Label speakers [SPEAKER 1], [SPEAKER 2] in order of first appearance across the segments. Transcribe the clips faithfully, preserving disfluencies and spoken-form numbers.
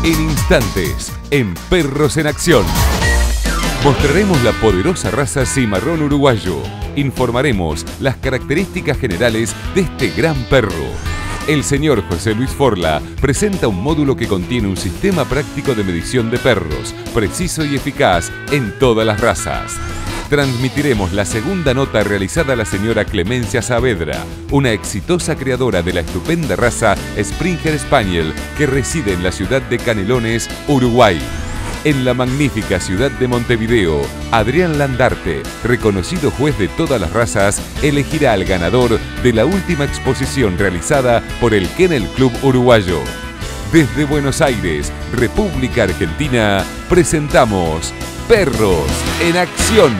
[SPEAKER 1] En instantes, en Perros en Acción. Mostraremos la poderosa raza cimarrón uruguayo. Informaremos las características generales de este gran perro. El señor José Luis Forla presenta un módulo que contiene un sistema práctico de medición de perros, preciso y eficaz en todas las razas. Transmitiremos la segunda nota realizada a la señora Clemencia Saavedra, una exitosa creadora de la estupenda raza Springer Spaniel que reside en la ciudad de Canelones, Uruguay. En la magnífica ciudad de Montevideo, Adrián Landarte, reconocido juez de todas las razas, elegirá al ganador de la última exposición realizada por el Kennel Club Uruguayo. Desde Buenos Aires, República Argentina, presentamos Perros en Acción.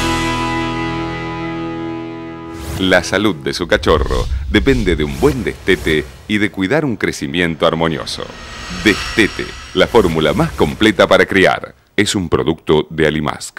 [SPEAKER 1] La salud de su cachorro depende de un buen destete y de cuidar un crecimiento armonioso. Destete, la fórmula más completa para criar. Es un producto de Alimask.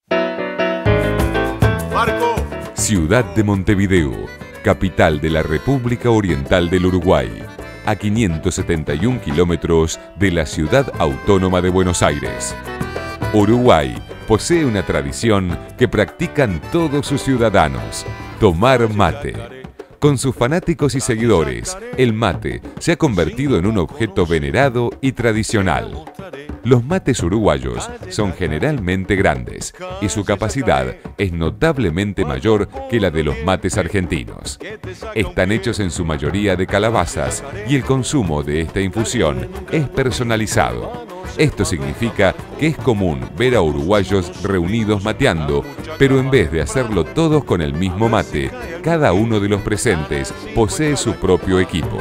[SPEAKER 2] Marco.
[SPEAKER 1] Ciudad de Montevideo, capital de la República Oriental del Uruguay, a quinientos setenta y un kilómetros de la Ciudad Autónoma de Buenos Aires. Uruguay posee una tradición que practican todos sus ciudadanos: tomar mate. Con sus fanáticos y seguidores, el mate se ha convertido en un objeto venerado y tradicional. Los mates uruguayos son generalmente grandes y su capacidad es notablemente mayor que la de los mates argentinos. Están hechos en su mayoría de calabazas y el consumo de esta infusión es personalizado. Esto significa que es común ver a uruguayos reunidos mateando, pero en vez de hacerlo todos con el mismo mate, cada uno de los presentes posee su propio equipo.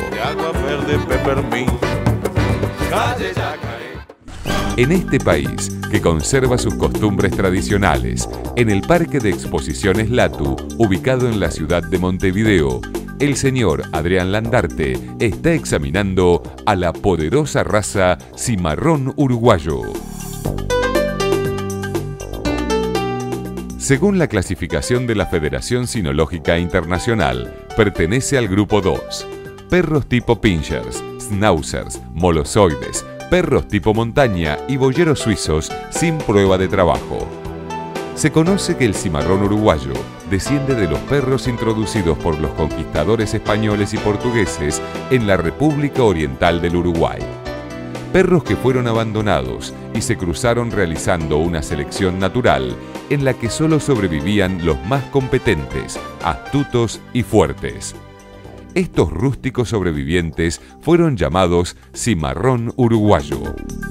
[SPEAKER 1] En este país, que conserva sus costumbres tradicionales, en el Parque de Exposiciones Latu, ubicado en la ciudad de Montevideo, el señor Adrián Landarte está examinando a la poderosa raza cimarrón uruguayo. Según la clasificación de la Federación Cinológica Internacional, pertenece al grupo dos. Perros tipo pinschers, schnauzers, molosoides, perros tipo montaña y boyeros suizos sin prueba de trabajo. Se conoce que el cimarrón uruguayo desciende de los perros introducidos por los conquistadores españoles y portugueses en la República Oriental del Uruguay. Perros que fueron abandonados y se cruzaron realizando una selección natural en la que solo sobrevivían los más competentes, astutos y fuertes. Estos rústicos sobrevivientes fueron llamados cimarrón uruguayo.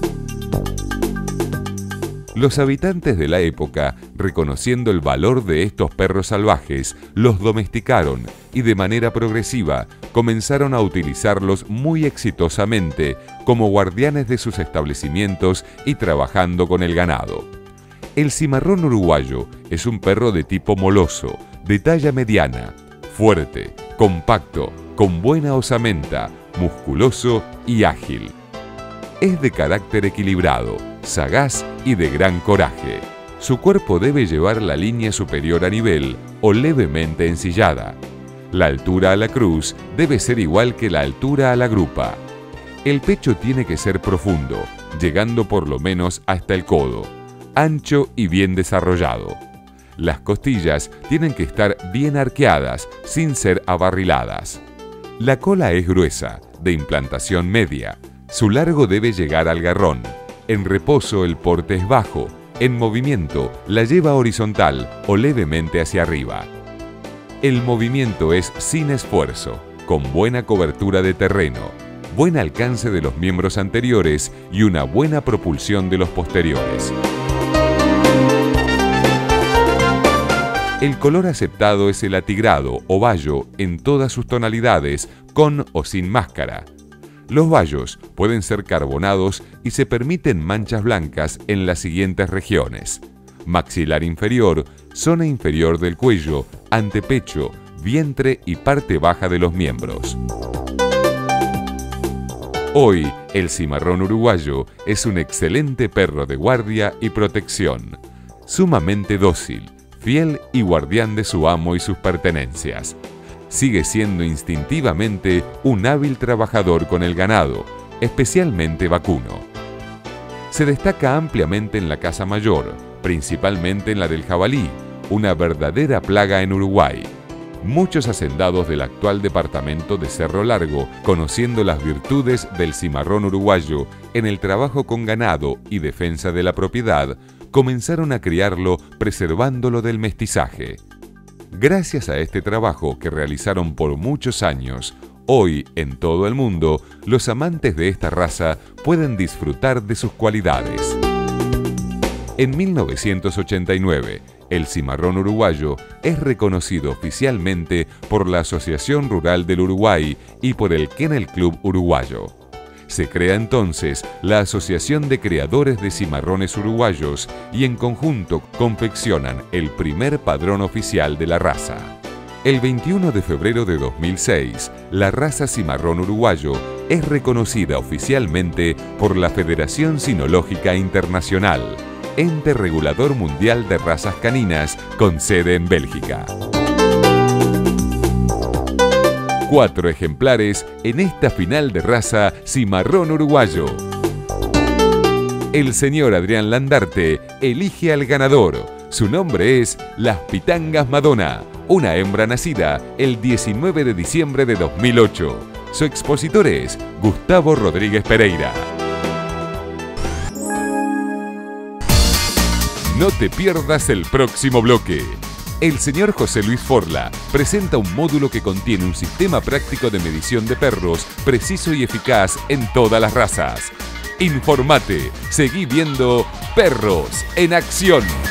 [SPEAKER 1] Los habitantes de la época, reconociendo el valor de estos perros salvajes, los domesticaron y de manera progresiva comenzaron a utilizarlos muy exitosamente como guardianes de sus establecimientos y trabajando con el ganado. El cimarrón uruguayo es un perro de tipo moloso, de talla mediana, fuerte, compacto, con buena osamenta, musculoso y ágil. Es de carácter equilibrado, sagaz y de gran coraje. Su cuerpo debe llevar la línea superior a nivel o levemente ensillada. La altura a la cruz debe ser igual que la altura a la grupa. El pecho tiene que ser profundo, llegando por lo menos hasta el codo, ancho y bien desarrollado. Las costillas tienen que estar bien arqueadas, sin ser abarriladas. La cola es gruesa, de implantación media. Su largo debe llegar al garrón. En reposo el porte es bajo. En movimiento la lleva horizontal o levemente hacia arriba. El movimiento es sin esfuerzo, con buena cobertura de terreno, buen alcance de los miembros anteriores y una buena propulsión de los posteriores. El color aceptado es el atigrado o bayo en todas sus tonalidades, con o sin máscara. Los bayos pueden ser carbonados y se permiten manchas blancas en las siguientes regiones: maxilar inferior, zona inferior del cuello, antepecho, vientre y parte baja de los miembros. Hoy, el cimarrón uruguayo es un excelente perro de guardia y protección, sumamente dócil, fiel y guardián de su amo y sus pertenencias. Sigue siendo instintivamente un hábil trabajador con el ganado, especialmente vacuno. Se destaca ampliamente en la caza mayor, principalmente en la del jabalí, una verdadera plaga en Uruguay. Muchos hacendados del actual departamento de Cerro Largo, conociendo las virtudes del cimarrón uruguayo en el trabajo con ganado y defensa de la propiedad, comenzaron a criarlo preservándolo del mestizaje. Gracias a este trabajo que realizaron por muchos años, hoy en todo el mundo, los amantes de esta raza pueden disfrutar de sus cualidades. En mil novecientos ochenta y nueve, el cimarrón uruguayo es reconocido oficialmente por la Asociación Rural del Uruguay y por el Kennel Club Uruguayo. Se crea entonces la Asociación de Creadores de Cimarrones Uruguayos y en conjunto confeccionan el primer padrón oficial de la raza. El veintiuno de febrero de dos mil seis, la raza cimarrón uruguayo es reconocida oficialmente por la Federación Cinológica Internacional, ente regulador mundial de razas caninas con sede en Bélgica. Cuatro ejemplares en esta final de raza cimarrón uruguayo. El señor Adrián Landarte elige al ganador. Su nombre es Las Pitangas Madonna, una hembra nacida el diecinueve de diciembre de dos mil ocho. Su expositor es Gustavo Rodríguez Pereira. No te pierdas el próximo bloque. El señor José Luis Forla presenta un módulo que contiene un sistema práctico de medición de perros preciso y eficaz en todas las razas. Informate, seguí viendo Perros en Acción.